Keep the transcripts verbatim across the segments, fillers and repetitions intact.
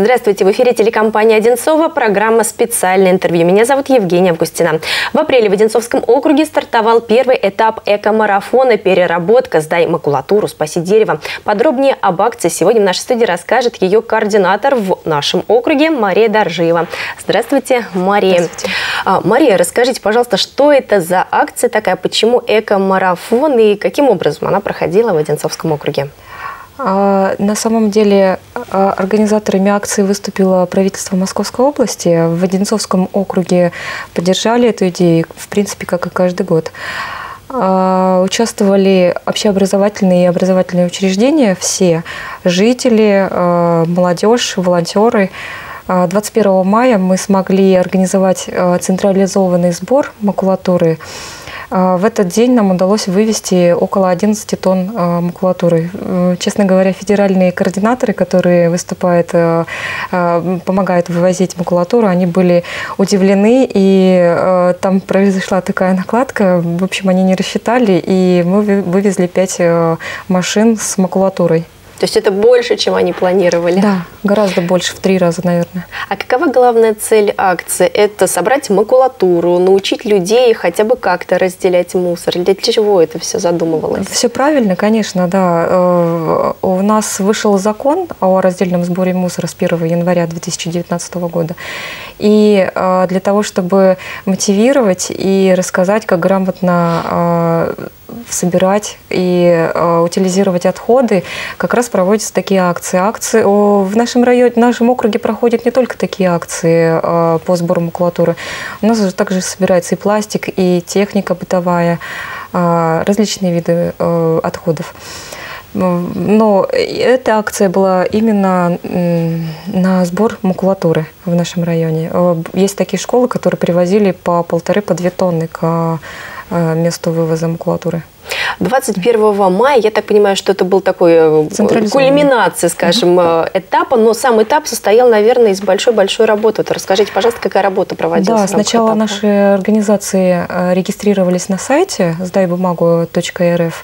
Здравствуйте, в эфире телекомпания «Одинцово», программа «Специальное интервью». Меня зовут Евгения Августина. В апреле в Одинцовском округе стартовал первый этап эко-марафона «Переработка. Сдай макулатуру, спаси дерево». Подробнее об акции сегодня в нашей студии расскажет ее координатор в нашем округе Мария Доржиева. Здравствуйте, Мария. Здравствуйте. Мария, расскажите, пожалуйста, что это за акция такая, почему эко-марафон и каким образом она проходила в Одинцовском округе? На самом деле организаторами акции выступило правительство Московской области. В Одинцовском округе поддержали эту идею, в принципе, как и каждый год. Участвовали общеобразовательные и образовательные учреждения, все жители, молодежь, волонтеры. двадцать первого мая мы смогли организовать централизованный сбор макулатуры. В этот день нам удалось вывести около одиннадцати тонн макулатуры. Честно говоря, федеральные координаторы, которые выступают, помогают вывозить макулатуру, они были удивлены, и там произошла такая накладка. В общем, они не рассчитали, и мы вывезли пять машин с макулатурой. То есть это больше, чем они планировали? Да, гораздо больше, в три раза, наверное. А какова главная цель акции? Это собрать макулатуру, научить людей хотя бы как-то разделять мусор? Для чего это все задумывалось? Все правильно, конечно, да. У нас вышел закон о раздельном сборе мусора с первого января две тысячи девятнадцатого года. И для того, чтобы мотивировать и рассказать, как грамотно собирать и утилизировать отходы, как раз проводятся такие акции. Акции в нашем районе, в нашем округе проходят не только такие акции по сбору макулатуры. У нас также собирается и пластик, и техника бытовая, различные виды отходов. Но эта акция была именно на сбор макулатуры в нашем районе. Есть такие школы, которые привозили по полторы, по две тонны к месту вывоза макулатуры. двадцать первого мая, я так понимаю, что это был такой кульминация, скажем, угу. этапа, но сам этап состоял, наверное, из большой-большой работы. Вот расскажите, пожалуйста, какая работа проводилась? Да, сначала наши организации регистрировались на сайте сдай бумагу точка эр эф,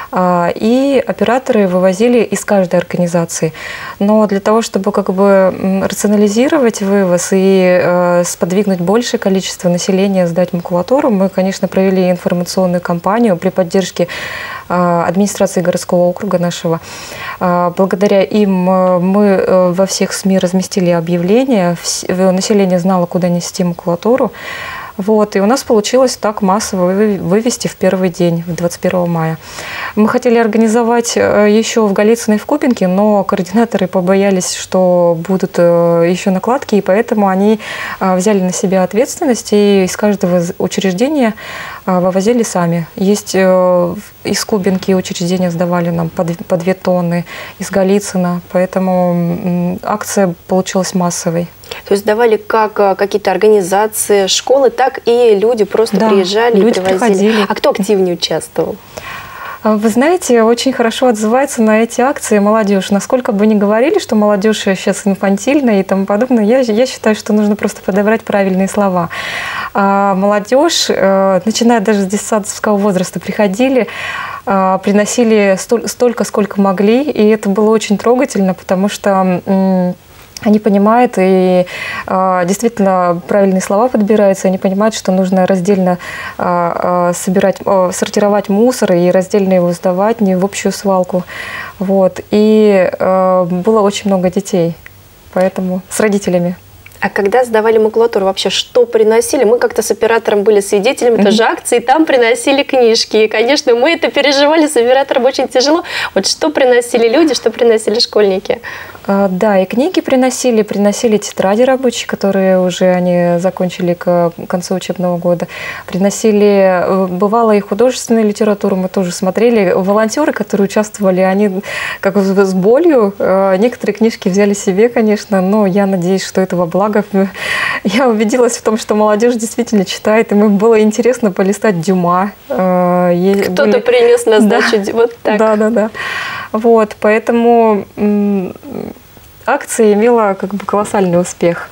и операторы вывозили из каждой организации. Но для того, чтобы как бы рационализировать вывоз и сподвигнуть большее количество населения сдать макулатуру, мы, конечно, провели информационную кампанию при поддержке администрации городского округа нашего. Благодаря им мы во всех СМИ разместили объявления, население знало, куда нести макулатуру. Вот, и у нас получилось так массово вывести в первый день, двадцать первого мая. Мы хотели организовать еще в Голицыно и в Купинке, но координаторы побоялись, что будут еще накладки, и поэтому они взяли на себя ответственность и из каждого учреждения вывозили сами. Есть из Кубинки учреждения сдавали нам по две тонны, из Голицына, поэтому акция получилась массовой. То есть давали как какие-то организации, школы, так и люди просто да, приезжали люди и привозили. Приходили. А кто активнее участвовал? Вы знаете, очень хорошо отзывается на эти акции молодежь. Насколько бы ни говорили, что молодежь сейчас инфантильная и тому подобное, я, я считаю, что нужно просто подобрать правильные слова. А молодежь, начиная даже с детсадовского возраста, приходили, приносили столько, сколько могли, и это было очень трогательно, потому что они понимают, и э, действительно правильные слова подбираются, они понимают, что нужно раздельно э, собирать, э, сортировать мусор и раздельно его сдавать, не в общую свалку. Вот. И э, было очень много детей, поэтому с родителями. А когда сдавали макулатуру, вообще что приносили? Мы как-то с оператором были свидетелями mm-hmm. тоже акции, и там приносили книжки. И, конечно, мы это переживали, с оператором очень тяжело. Вот что приносили люди, что приносили школьники? А, да, и книги приносили, приносили тетради рабочие, которые уже они закончили к концу учебного года. Приносили, бывало, и художественную литературу мы тоже смотрели. Волонтеры, которые участвовали, они как с болью. Некоторые книжки взяли себе, конечно, но я надеюсь, что этого благо. Я убедилась в том, что молодежь действительно читает, и мне было интересно полистать Дюма. Кто-то были... принес на сдачу, да. Вот так. Да, да, да. Вот, поэтому акция имела как бы колоссальный успех.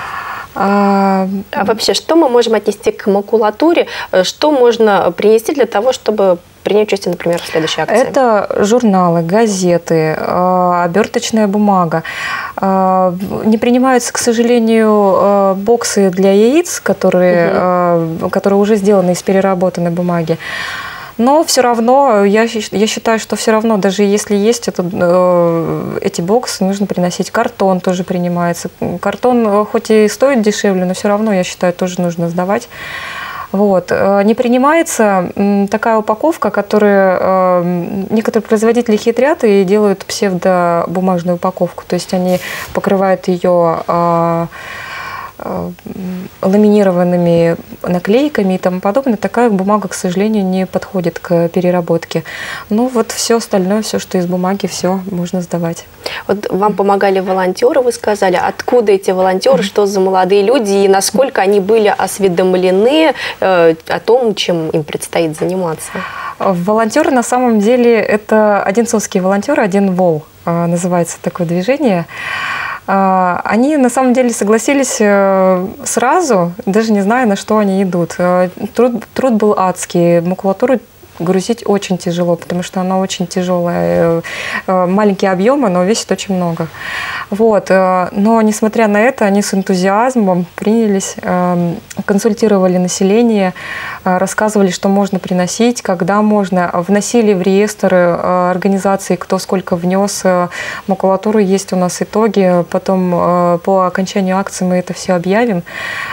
А, а вообще, что мы можем отнести к макулатуре? Что можно принести для того, чтобы принять участие, например, в следующей акции? Это журналы, газеты, оберточная бумага. Не принимаются, к сожалению, боксы для яиц, которые, угу. которые уже сделаны из переработанной бумаги. Но все равно, я, я считаю, что все равно, даже если есть это, э, эти боксы, нужно приносить. Картон тоже принимается. Картон хоть и стоит дешевле, но все равно, я считаю, тоже нужно сдавать. Вот. Не принимается такая упаковка, которую э, некоторые производители хитрят и делают псевдобумажную упаковку. То есть они покрывают ее э, ламинированными наклейками и тому подобное. Такая бумага, к сожалению, не подходит к переработке. Ну вот все остальное, все, что из бумаги, все можно сдавать. Вот вам помогали волонтеры, вы сказали. Откуда эти волонтеры, что за молодые люди и насколько они были осведомлены э, о том, чем им предстоит заниматься? Волонтеры на самом деле это одинцовские волонтеры, один вол называется такое движение. Они на самом деле согласились сразу, даже не зная, на что они идут. Труд, труд был адский, макулатуру грузить очень тяжело, потому что она очень тяжелая. Маленькие объемы, но весит очень много. Вот. Но, несмотря на это, они с энтузиазмом принялись, консультировали население, рассказывали, что можно приносить, когда можно. Вносили в реестр организации, кто сколько внес макулатуру. Есть у нас итоги. Потом по окончанию акции мы это все объявим.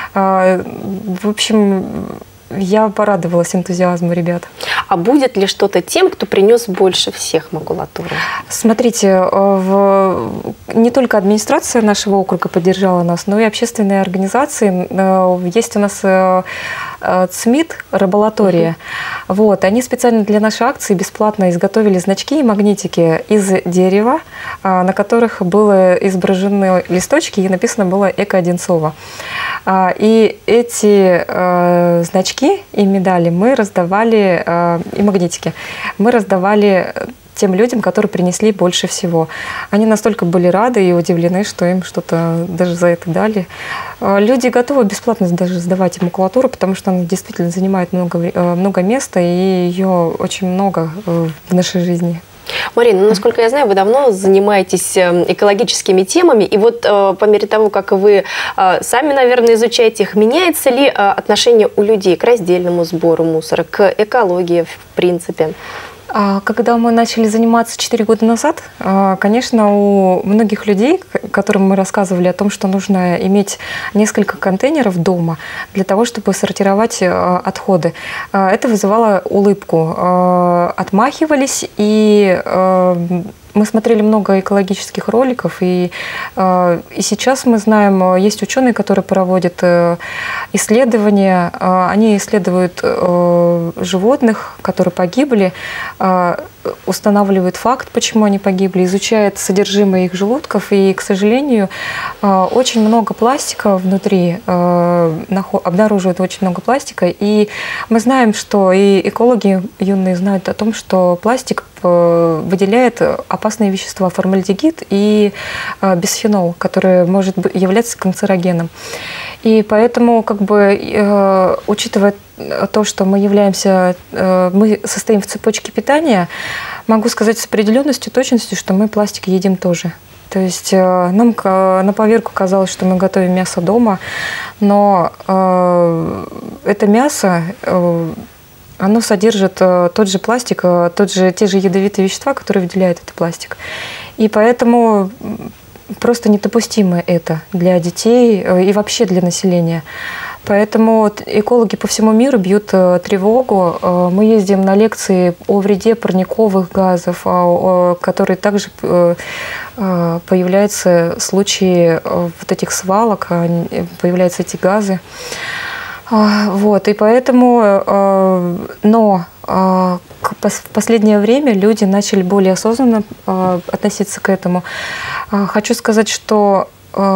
В общем, я порадовалась энтузиазму ребят. А будет ли что-то тем, кто принес больше всех макулатуры? Смотрите, в... не только администрация нашего округа поддержала нас, но и общественные организации. Есть у нас ЦМИД, раболатория. Uh-huh. Вот, они специально для нашей акции бесплатно изготовили значки и магнитики из дерева, на которых были изображены листочки и написано было «Эко-Одинцово». И эти э, значки и медали мы раздавали, э, и магнитики, мы раздавали тем людям, которые принесли больше всего. Они настолько были рады и удивлены, что им что-то даже за это дали. Люди готовы бесплатно даже сдавать макулатуру, потому что она действительно занимает много, много места, и ее очень много в нашей жизни. Марина, ну, насколько я знаю, вы давно занимаетесь экологическими темами, и вот э, по мере того, как вы э, сами, наверное, изучаете их, меняется ли э, отношение у людей к раздельному сбору мусора, к экологии в принципе? Когда мы начали заниматься четыре года назад, конечно, у многих людей, которым мы рассказывали о том, что нужно иметь несколько контейнеров дома для того, чтобы сортировать отходы, это вызывало улыбку. Отмахивались, и мы смотрели много экологических роликов, и, и сейчас мы знаем, есть ученые, которые проводят исследования, они исследуют животных, которые погибли, устанавливают факт, почему они погибли, изучают содержимое их желудков, и, к сожалению, очень много пластика внутри, обнаруживают очень много пластика, и мы знаем, что и экологи юные знают о том, что пластик выделяет опасные вещества, формальдегид и бисфенол, который может являться канцерогеном. И поэтому, как бы, учитывая то, что мы являемся, мы состоим в цепочке питания, могу сказать с определенностью, точностью, что мы пластик едим тоже. То есть нам на поверку казалось, что мы готовим мясо дома, но это мясо, оно содержит тот же пластик, тот же, те же ядовитые вещества, которые выделяет этот пластик. И поэтому просто недопустимо это для детей и вообще для населения. Поэтому экологи по всему миру бьют тревогу. Мы ездим на лекции о вреде парниковых газов, которые также появляются случаи вот этих свалок, появляются эти газы. Вот, и поэтому, но в последнее время люди начали более осознанно относиться к этому. Хочу сказать, что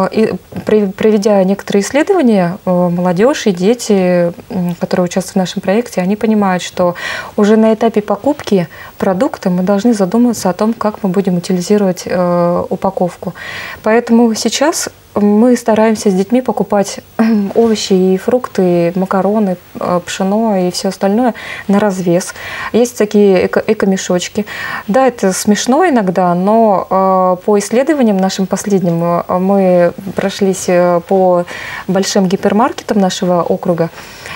проведя некоторые исследования, молодежь и дети, которые участвуют в нашем проекте, они понимают, что уже на этапе покупки продукта мы должны задуматься о том, как мы будем утилизировать упаковку. Поэтому сейчас мы стараемся с детьми покупать овощи и фрукты, макароны, пшено и все остальное на развес. Есть такие эко- эко-мешочки. Да, это смешно иногда, но по исследованиям нашим последним мы прошлись по большим гипермаркетам нашего округа,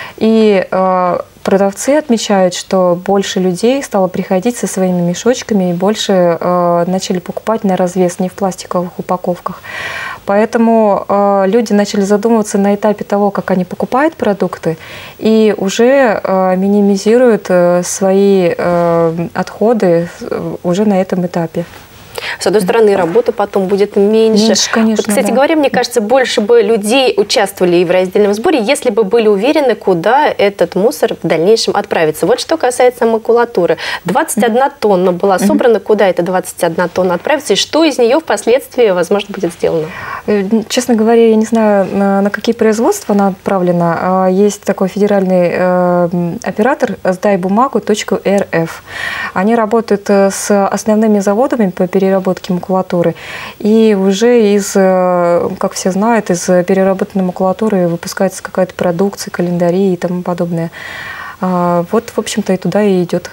и продавцы отмечают, что больше людей стало приходить со своими мешочками и больше э, начали покупать на развес, не в пластиковых упаковках. Поэтому э, люди начали задумываться на этапе того, как они покупают продукты, и уже э, минимизируют э, свои э, отходы уже на этом этапе. С одной стороны, работы потом будет меньше. Меньше, конечно, вот, кстати да. говоря, мне кажется, больше бы людей участвовали и в раздельном сборе, если бы были уверены, куда этот мусор в дальнейшем отправится. Вот что касается макулатуры. двадцать одна тонна была собрана. Куда эта двадцать одна тонна отправится? И что из нее впоследствии, возможно, будет сделано? Честно говоря, я не знаю, на, на какие производства она отправлена. Есть такой федеральный э, оператор сдай бумагу точка эр эф. Они работают с основными заводами по переработке макулатуры. И уже из, как все знают, из переработанной макулатуры выпускается какая-то продукция, календари и тому подобное. Вот, в общем-то, и туда и идет.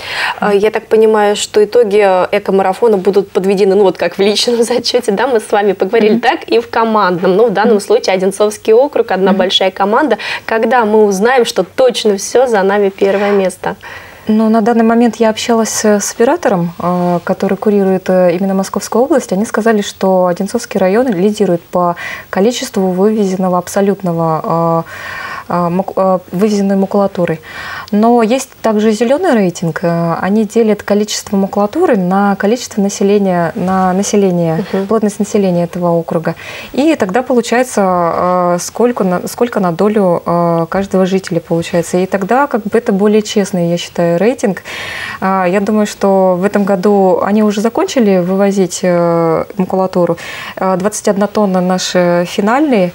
Я так понимаю, что итоги эко-марафона будут подведены, ну вот как в личном зачете, да, мы с вами поговорили, mm-hmm. так и в командном. Но в данном mm-hmm. случае Одинцовский округ, одна mm-hmm. большая команда. Когда мы узнаем, что точно все, за нами первое место? Ну, на данный момент я общалась с оператором, который курирует именно Московскую область. Они сказали, что Одинцовский район лидирует по количеству вывезенного абсолютного вывезенной макулатуры. Но есть также зеленый рейтинг. Они делят количество макулатуры на количество населения, на население, uh-huh. плотность населения этого округа. И тогда получается, сколько на, сколько на долю каждого жителя получается. И тогда как бы это более честный, я считаю, рейтинг. Я думаю, что в этом году они уже закончили вывозить макулатуру. двадцать одна тонна наш финальный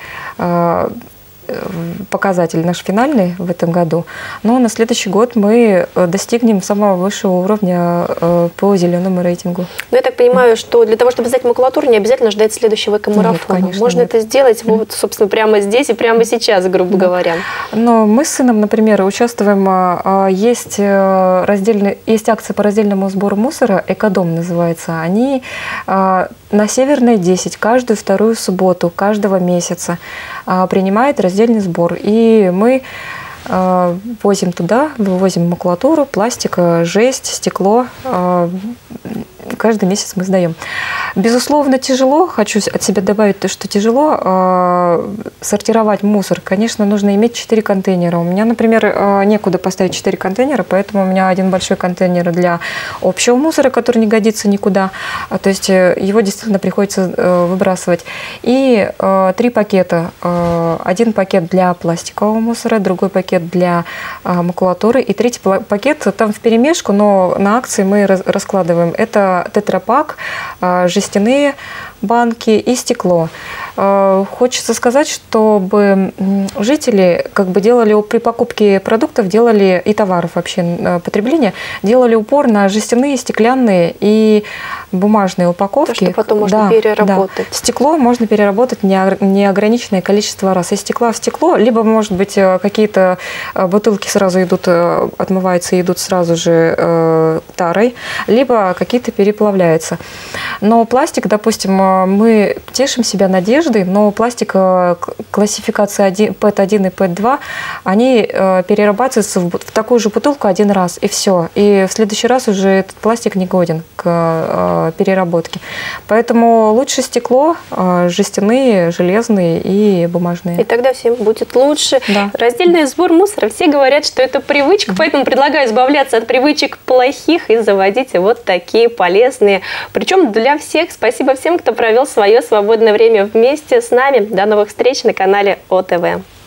показатель, наш финальный в этом году. Но на следующий год мы достигнем самого высшего уровня по зеленому рейтингу. Но я так понимаю, что для того, чтобы сдать макулатуру, не обязательно ждать следующего эко-марафона. Можно нет. это сделать вот, собственно, прямо здесь и прямо сейчас, грубо да. говоря. Но мы с сыном, например, участвуем, есть, раздельный, есть акция по раздельному сбору мусора, «Экодом» называется. Они на Северной десять каждую вторую субботу каждого месяца принимает раздельный сбор. И мы э, возим туда, вывозим макулатуру, пластик, жесть, стекло. Э, каждый месяц мы сдаем. Безусловно, тяжело. Хочу от себя добавить, что тяжело э, сортировать мусор. Конечно, нужно иметь четыре контейнера. У меня, например, э, некуда поставить четыре контейнера, поэтому у меня один большой контейнер для общего мусора, который не годится никуда. А, то есть э, его действительно приходится э, выбрасывать. И э, три пакета. Э, один пакет для пластикового мусора, другой пакет для э, макулатуры и третий пакет там вперемешку, но на акции мы раз, раскладываем. Это тетрапак, э, жестяные банки и стекло. Хочется сказать, чтобы жители как бы делали при покупке продуктов, делали и товаров вообще потребления, делали упор на жестяные, стеклянные и бумажные упаковки. То, что потом можно да, переработать. Да. Стекло можно переработать неограниченное количество раз. Из стекла в стекло, либо, может быть, какие-то бутылки сразу идут, отмываются и идут сразу же тарой, либо какие-то переплавляются. Но пластик, допустим, мы тешим себя надеждой, но пластик классификации пэт один и пэт два, они перерабатываются в такую же бутылку один раз, и все. И в следующий раз уже этот пластик не годен к переработке. Поэтому лучше стекло, жестяные, железные и бумажные. И тогда всем будет лучше. Да. Раздельный сбор мусора. Все говорят, что это привычка, поэтому предлагаю избавляться от привычек плохих и заводить вот такие полезные. Причем для всех. Спасибо всем, кто провел свое свободное время вместе с нами. До новых встреч на канале О Тэ Вэ.